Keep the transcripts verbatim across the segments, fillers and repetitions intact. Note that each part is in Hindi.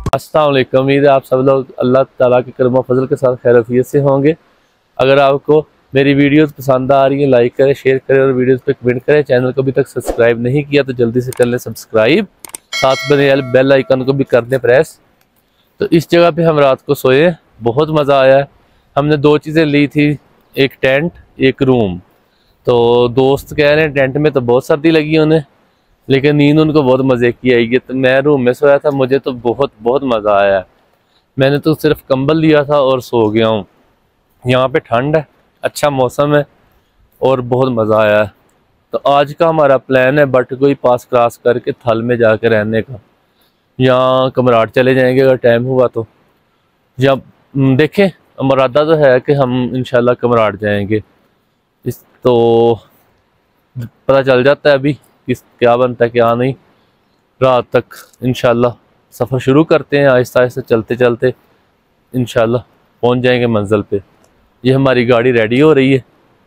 अस्सलाम वालेकुम। उम्मीद है आप सब लोग अल्लाह ताला के करम फजल के साथ खैर आफियत से होंगे। अगर आपको मेरी वीडियोस पसंद आ रही है, लाइक करें, शेयर करें और वीडियोस पे कमेंट करें। चैनल को अभी तक सब्सक्राइब नहीं किया तो जल्दी से कर लें सब्सक्राइब, साथ में बेल आइकन को भी कर दें प्रेस। तो इस जगह पे हम रात को सोए, बहुत मज़ा आया। हमने दो चीज़ें ली थी, एक टेंट एक रूम। तो दोस्त कह रहे हैं टेंट में तो बहुत सर्दी लगी उन्हें, लेकिन नींद उनको बहुत मज़े की आई है। तो मैं रूम में सोया था, मुझे तो बहुत बहुत मज़ा आया। मैंने तो सिर्फ कंबल लिया था और सो गया हूँ। यहाँ पे ठंड है, अच्छा मौसम है और बहुत मज़ा आया है। तो आज का हमारा प्लान है बटगोई पास क्रॉस करके थल में जाके रहने का। यहाँ कमराट चले जाएंगे अगर टाइम हुआ तो, या देखें इरादा तो है कि हम इंशाल्लाह कमराट जाएंगे। इस तो पता चल जाता है अभी किस क्या बनता है क्या नहीं। रात तक इंशाल्लाह सफ़र शुरू करते हैं, आहिस्ता आहिस्ता चलते चलते इंशाल्लाह पहुंच जाएंगे मंजिल पे। ये हमारी गाड़ी रेडी हो रही है।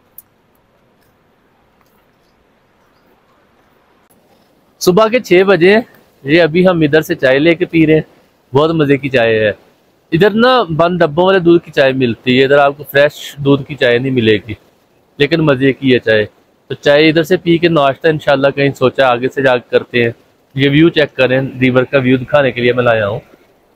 सुबह के छः बजे ये अभी हम इधर से चाय लेके पी रहे हैं, बहुत मज़े की चाय है। इधर ना बंद डब्बों वाले दूध की चाय मिलती है, इधर आपको फ्रेश दूध की चाय नहीं मिलेगी, लेकिन मज़े की है चाय। तो चाय इधर से पी के नाश्ता इंशाल्लाह कहीं सोचा आगे से जाकर करते हैं। ये व्यू चेक करें, रिवर का व्यू दिखाने के लिए मैं लाया हूँ।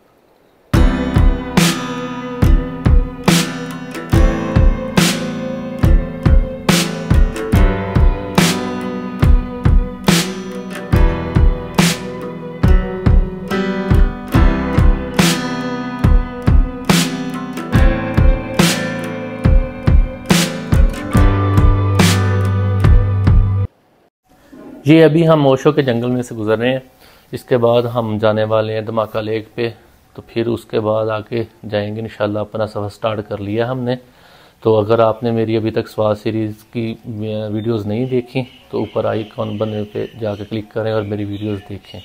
ये अभी हम ओशो के जंगल में से गुजर रहे हैं, इसके बाद हम जाने वाले हैं धमाका लेक पे। तो फिर उसके बाद आके जाएंगे इंशाल्लाह। अपना सफ़र स्टार्ट कर लिया हमने। तो अगर आपने मेरी अभी तक स्वाद सीरीज़ की वीडियोस नहीं देखी तो ऊपर आइकॉन बने पे जाके क्लिक करें और मेरी वीडियोस देखें।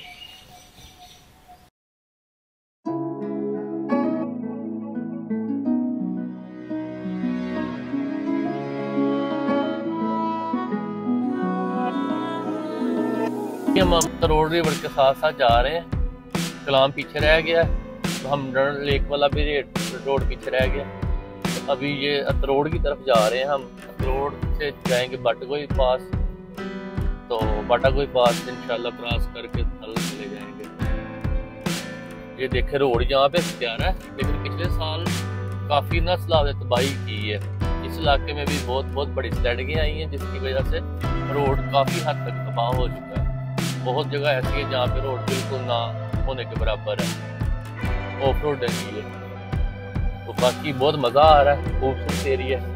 हम तरोड़ रिवर के साथ साथ जा रहे हैं, कलाम पीछे रह गया, तो हम डर लेक वाला भी रोड पीछे रह गया। तो अभी ये तरोड़ की तरफ जा रहे हैं हम। तरोड़ से जाएंगे बटगोई पास, तो बटगोई पास इंशाल्लाह क्रॉस करके थल चले जाएंगे। ये देखे रोड यहाँ पे प्यारा है, लेकिन पिछले साल काफ़ी ना सैलाब ने तबाही की है। इस इलाके में भी बहुत बहुत बड़ी स्लैडिंगें आई हैं, जिसकी वजह से रोड काफ़ी हद तक तबाह हो चुका है। बहुत जगह ऐसी है जहाँ पे रोड बिल्कुल ना होने के बराबर है, ऑफ रोड है। तो बाकी बहुत मज़ा आ रहा है, खूबसूरत एरिया है।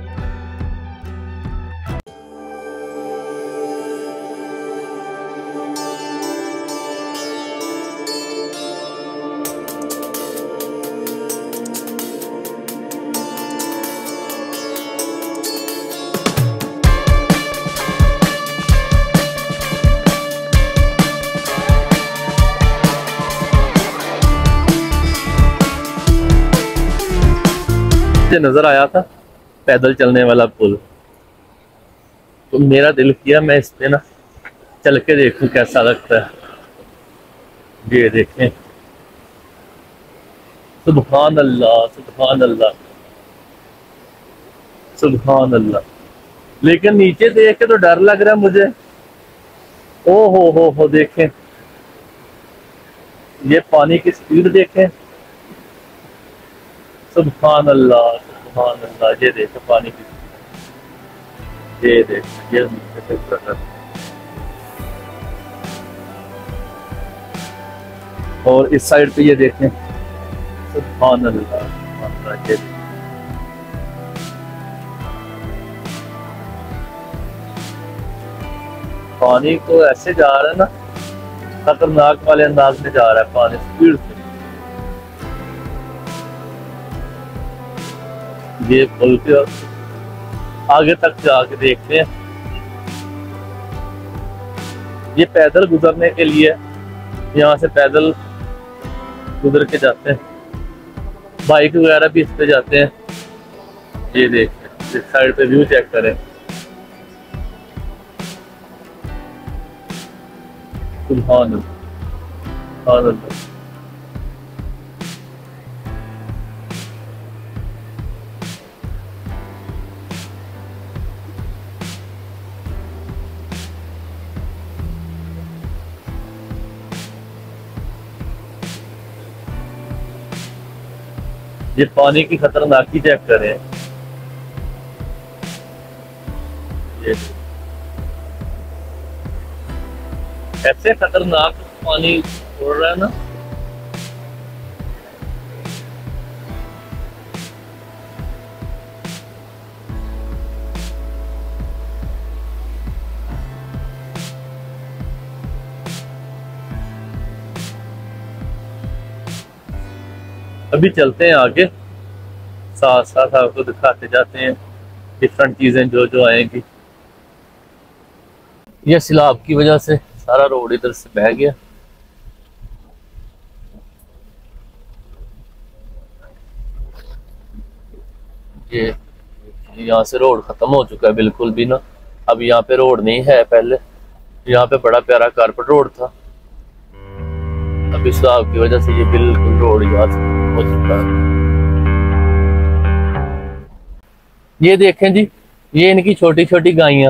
नजर आया था पैदल चलने वाला पुल, तो मेरा दिल किया मैं इस पे ना चल के देखूं कैसा लगता है। ये देखें, सुभान अल्लाह सुभान अल्लाह सुभान अल्लाह। लेकिन नीचे देख के तो डर लग रहा है मुझे। ओ हो हो हो देखें, ये पानी की स्पीड देखें, सुभान अल्लाह सुभान अल्लाह। ये देखो पानी की, ये देखो ये और इस साइड पे ये देखें, सुभान अल्लाह सुभान अल्लाह। ये पानी तो ऐसे जा रहा है ना, खतरनाक वाले अंदाज में जा रहा है पानी स्पीड से। ये पुल के आगे तक जाके देखते हैं। ये पैदल गुजरने के लिए, यहाँ से पैदल गुजर के जाते हैं, बाइक वगैरह भी इस पे जाते हैं। ये देखते हैं, इस साइड पे व्यू चेक करें, सुभान अल्लाह। ये पानी की खतरनाकी चेक करें। ये ऐसे खतरनाक पानी उड़ रहा है ना। अभी चलते हैं आगे, साथ साथ आपको दिखाते जाते हैं डिफरेंट चीजें जो जो आएंगी। यह सैलाब की वजह से सारा रोड इधर से बह गया। ये यहाँ से रोड खत्म हो चुका है बिल्कुल भी ना। अब यहाँ पे रोड नहीं है, पहले यहाँ पे बड़ा प्यारा कारपेट रोड था। अब इस सैलाब की वजह से ये बिल्कुल रोड यहाँ से हो चुका है। ये देखें जी, ये इनकी छोटी छोटी गायें।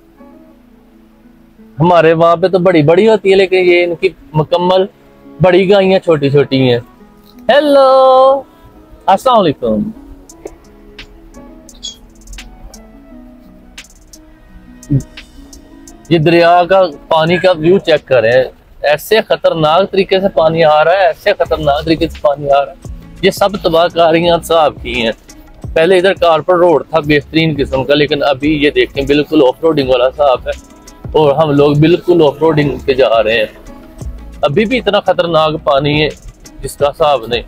हमारे वहां पे तो बड़ी बड़ी होती है, लेकिन ये इनकी मुकम्मल बड़ी गायें छोटी छोटी हैं। हेलो, अस्सलाम वालेकुम। ये दरिया का पानी का व्यू चेक करें, ऐसे खतरनाक तरीके से पानी आ रहा है, ऐसे खतरनाक तरीके से पानी आ रहा है। ये सब तबाहकारियां साहब की हैं। पहले इधर कारपेट रोड था बेहतरीन किस्म का, लेकिन अभी ये देखें बिल्कुल ऑफ रोडिंग वाला साहब है और हम लोग बिल्कुल ऑफ रोडिंग पे जा रहे हैं। अभी भी इतना खतरनाक पानी है जिसका साहब नहीं।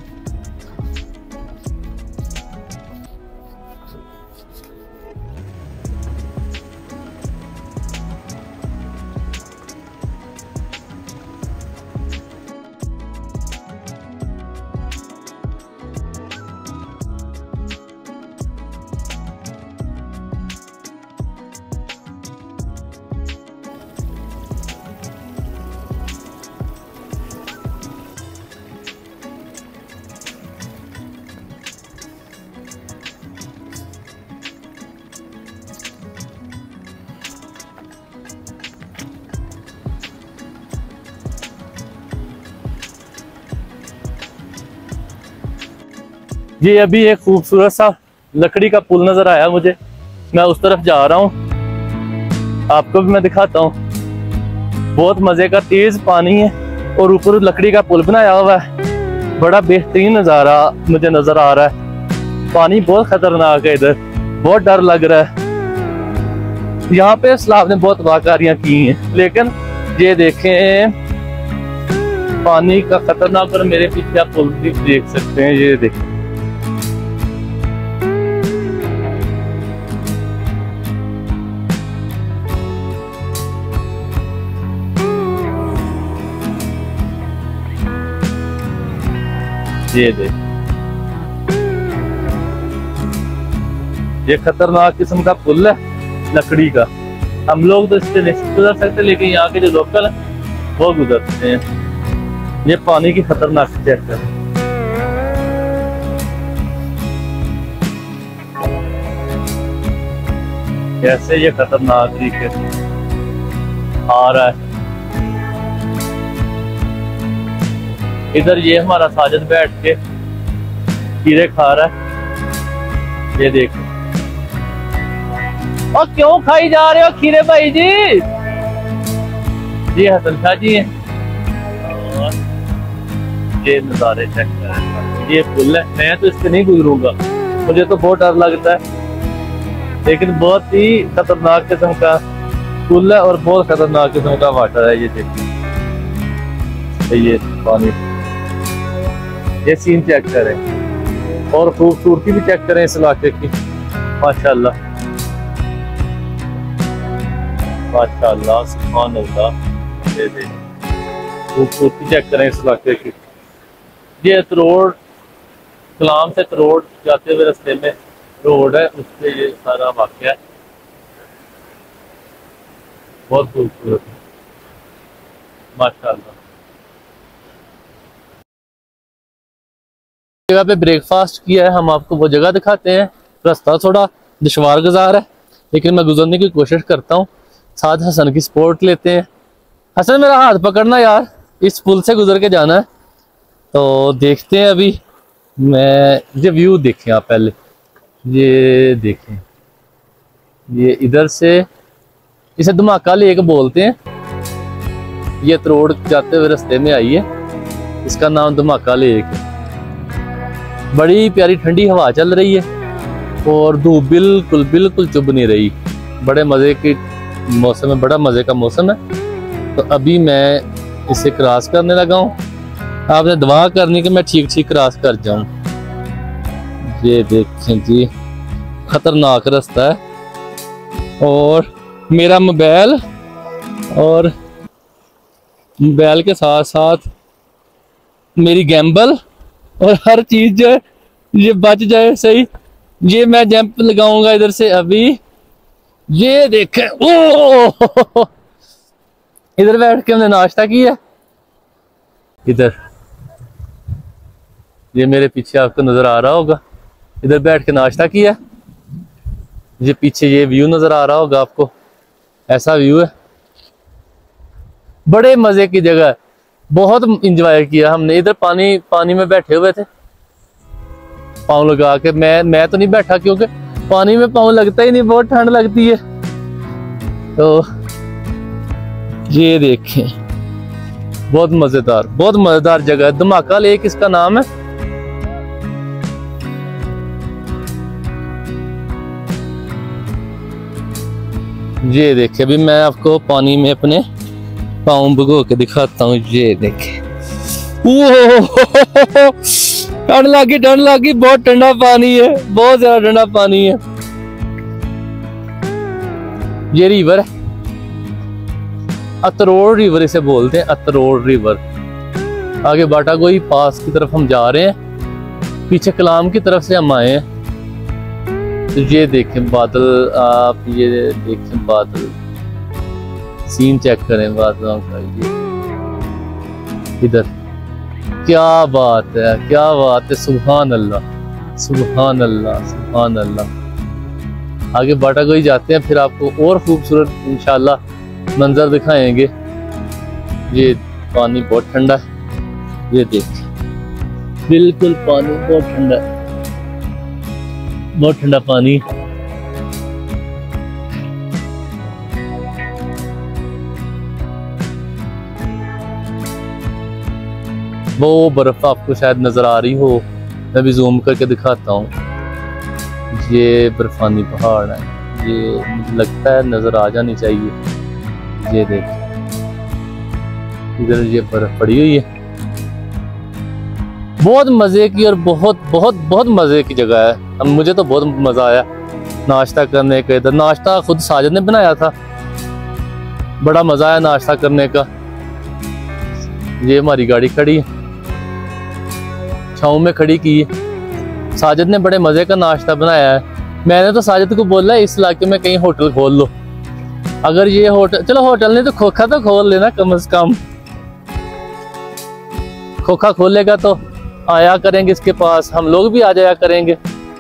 ये अभी एक खूबसूरत सा लकड़ी का पुल नजर आया मुझे, मैं उस तरफ जा रहा हूँ, आपको भी मैं दिखाता हूँ। बहुत मजे का तेज पानी है और ऊपर लकड़ी का पुल बनाया हुआ है। बड़ा बेहतरीन नजारा मुझे नजर आ रहा है। पानी बहुत खतरनाक है, इधर बहुत डर लग रहा है। यहाँ पे सैलाब ने बहुत वाकारियां की हैं, लेकिन ये देखें पानी का खतरनाक। और मेरे पीछे आप पुल भी देख सकते हैं, ये देखें। ये देख, ये खतरनाक किस्म का पुल है लकड़ी का। हम लोग तो इससे नहीं गुजर सकते, लेकिन यहाँ के जो लोकल है वो गुजरते हैं। ये पानी की खतरनाक चेक है। कैसे ये खतरनाक तरीके से आ रहा है। इधर ये हमारा साजिद बैठ के खीरे खा रहा है, ये देखो। और क्यों खाई जा रहे हो खीरे भाई जी? ये हसन शाह जी हैं। और ये नजारे चेक करें, ये पुल है। मैं तो इससे नहीं गुजरूंगा, मुझे तो बहुत डर लगता है, लेकिन बहुत ही खतरनाक किस्म का पुल है और बहुत खतरनाक किस्म का वाटर है। ये देखिए, ये पानी, ये सीन चेक करें और खूबसूरती भी चेक करें इस इलाके की। माशाल्लाह माशाल्लाह, सुभान अल्लाह। ये देखिए खूबसूरती चेक करें इस इलाके की। ये रोड कलाम से रोड जाते हुए रास्ते में रोड है, उस पे ये सारा वाक़या है। बहुत खूबसूरत है माशाल्लाह। जगह पे ब्रेकफास्ट किया है, हम आपको वो जगह दिखाते हैं। रास्ता थोड़ा दुश्वार गुजार है, लेकिन मैं गुजरने की कोशिश करता हूँ। साथ हसन की सपोर्ट लेते हैं। हसन मेरा हाथ पकड़ना यार, इस पुल से गुजर के जाना है। तो देखते हैं अभी मैं ये व्यू देखें आप पहले, ये देखें, ये इधर से इसे धमाका लेक बोलते हैं। ये तरोड़ जाते हुए रास्ते में आई है, इसका नाम धमाका लेक है। बड़ी प्यारी ठंडी हवा चल रही है और धूप बिल्कुल बिल्कुल चुभ नहीं रही। बड़े मज़े की मौसम है, बड़ा मज़े का मौसम है। तो अभी मैं इसे क्रॉस करने लगा हूँ। आपने दुआ करनी कि मैं ठीक ठीक क्रॉस कर जाऊं। ये देखें जी, खतरनाक रास्ता है। और मेरा मोबाइल और मोबाइल के साथ साथ मेरी गैम्बल और हर चीज जो है ये बच जाए सही। ये मैं जंप लगाऊंगा इधर से अभी। ये देखें, ओ इधर बैठ के हमने नाश्ता किया। इधर ये मेरे पीछे आपको नजर आ रहा होगा, इधर बैठ के नाश्ता किया। ये पीछे ये व्यू नजर आ रहा होगा आपको, ऐसा व्यू है। बड़े मजे की जगह है, बहुत इंजॉय किया हमने। इधर पानी पानी में बैठे हुए थे पाँव लगा के। मैं मैं तो नहीं बैठा क्योंकि पानी में पाँव लगता ही नहीं, बहुत ठंड लगती है। तो ये देखें, बहुत मजेदार बहुत मजेदार जगह है। धमाका लेक इसका नाम है। ये देखे, अभी मैं आपको पानी में अपने पाँव भिगो के दिखाता हूँ। ये देखे, ठंड लगी ठंड लगी, बहुत ठंडा पानी है, बहुत ज्यादा ठंडा पानी है। ये रिवर है, अतरोड़ रिवर इसे बोलते हैं, अतरोड़ रिवर। आगे बाटागोई पास की तरफ हम जा रहे हैं, पीछे कलाम की तरफ से हम आए हैं। तो ये देखें बादल, आप ये देखें बादल, सीन चेक करें बादलों का। ये इधर क्या बात है, क्या बात है, सुभान अल्लाह सुभान अल्लाह सुभान अल्लाह। आगे बाटागोई जाते हैं, फिर आपको और खूबसूरत इंशाल्लाह मंजर दिखाएंगे। ये पानी बहुत ठंडा है, ये देखिए बिल्कुल पानी बहुत ठंडा है, बहुत ठंडा पानी। वो बर्फ आपको शायद नजर आ रही हो, मैं भी जूम करके दिखाता हूँ। ये बर्फानी पहाड़ है, ये मुझे लगता है नजर आ जानी चाहिए। ये देख, इधर ये बर्फ पड़ी हुई है। बहुत मजे की और बहुत बहुत बहुत मजे की जगह है। अब मुझे तो बहुत मजा आया नाश्ता करने का। इधर नाश्ता खुद साजिद ने बनाया था, बड़ा मजा आया नाश्ता करने का। ये हमारी गाड़ी खड़ी है, छाँव में खड़ी की है। साजिद ने बड़े मजे का नाश्ता बनाया है। मैंने तो साजिद को बोला इस इलाके में कहीं होटल खोल लो। अगर ये होटल, चलो होटल नहीं तो खोखा तो खोल लेना कम से कम। खोखा खोलेगा तो आया करेंगे इसके पास, हम लोग भी आ जाया करेंगे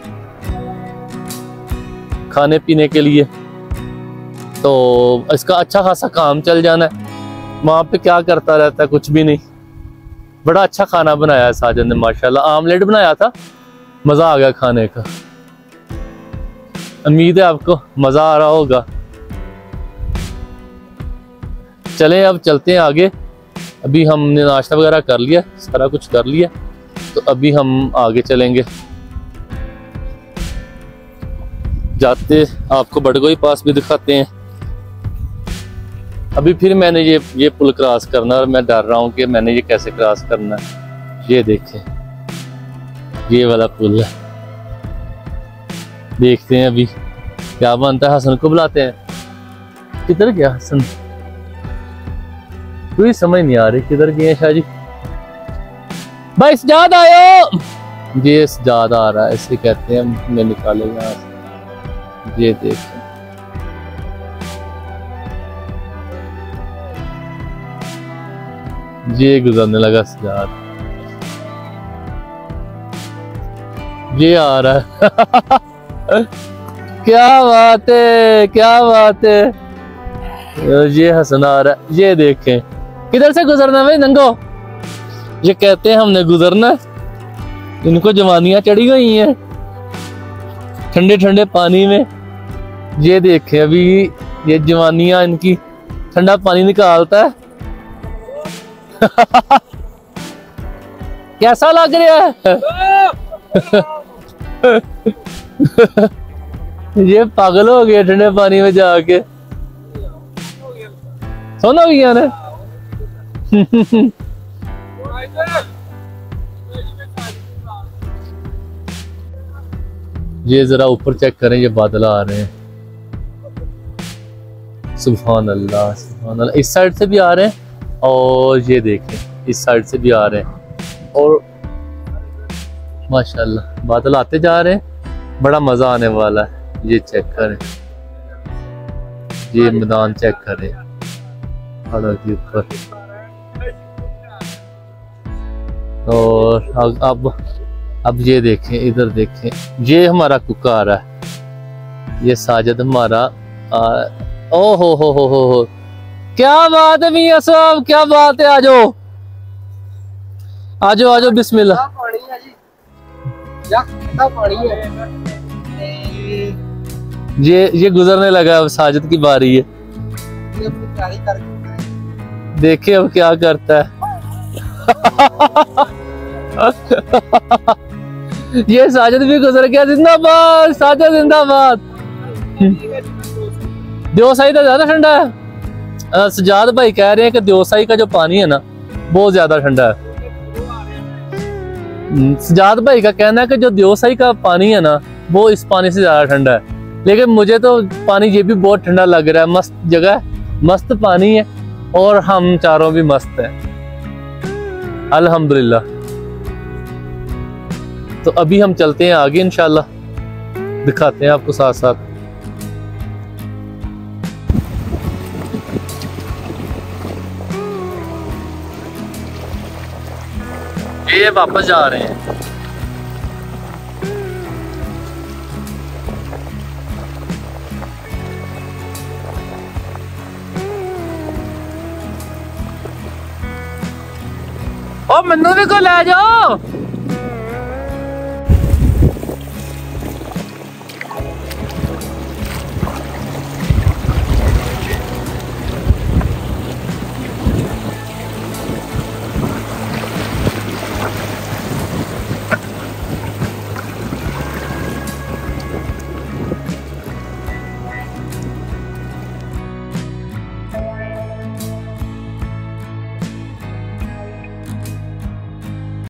खाने पीने के लिए। तो इसका अच्छा खासा काम चल जाना है। वहां पे क्या करता रहता है, कुछ भी नहीं। बड़ा अच्छा खाना बनाया है साजिद ने माशाल्लाह। आमलेट बनाया था, मजा आ गया खाने का। उम्मीद है आपको मजा आ रहा होगा। चलें अब चलते हैं आगे। अभी हमने नाश्ता वगैरह कर लिया, सारा कुछ कर लिया, तो अभी हम आगे चलेंगे। जाते आपको बड़गोई पास भी दिखाते हैं। अभी फिर मैंने ये ये पुल क्रॉस करना है और मैं डर रहा हूँ कि मैंने ये कैसे क्रॉस करना है। ये देखें, ये वाला पुल है। देखते हैं अभी क्या बनता है। हसन को बुलाते हैं। किधर गया हसन? कोई समझ नहीं आ रही किधर गए शाहजी। भाई सजाद आयो। ये सजाद आ रहा है, इसे कहते हैं, मैं निकालेगा यहाँ से। ये देखें, ये गुजरने लगा सजाद। ये आ रहा है। क्या बात है, क्या बात है। ये हसन आ रहा है। ये देखें, किधर से गुजरना भाई नंगो? ये कहते हैं हमने गुजरना। इनको जवानियां चढ़ी हुई हैं ठंडे ठंडे पानी में। ये देखे अभी ये जवानियां इनकी ठंडा पानी निकालता है। कैसा लग रहा है? ये पागल हो गया ठंडे पानी में जाके। सोना हो गया ना। ये जरा ऊपर चेक करें, ये बादल आ रहे हैं। सुभान अल्लाह सुभान अल्लाह। इस साइड से भी आ रहे हैं और ये देखें इस साइड से भी आ रहे हैं और माशाल्लाह बादल आते जा रहे हैं। बड़ा मजा आने वाला है। ये चेक करें, ये मैदान चेक करें पहाड़ों के ऊपर। और अब अब ये देखें, इधर देखें, ये हमारा कुका आ रहा है। ये साजिद हमारा आ, ओ हो हो हो हो हो क्या बात है मियां साहब, क्या बात है। आ जाओ आ जाओ आ जाओ, बिस्मिल्लाह। ये ये गुजरने लगा, अब साजिद की बारी है। देखिए अब क्या करता है। ये साजिद भी गुजर गया। जिंदाबाद साजिद जिंदाबाद। देवसाई तो ज्यादा ठंडा है। सजाद भाई कह रहे हैं कि देवसाई का जो पानी है ना बहुत ज्यादा ठंडा है। सजाद भाई का कहना है कि जो देवसाई का पानी है ना वो इस पानी से ज्यादा ठंडा है। लेकिन मुझे तो पानी ये भी बहुत ठंडा लग रहा है। मस्त जगह, मस्त पानी है और हम चारों भी मस्त हैं अल्हम्दुलिल्लाह। तो अभी हम चलते हैं आगे, इंशाल्लाह दिखाते हैं आपको साथ साथ। ये वापस जा रहे हैं। ओ मन्नू भी को ले जाओ।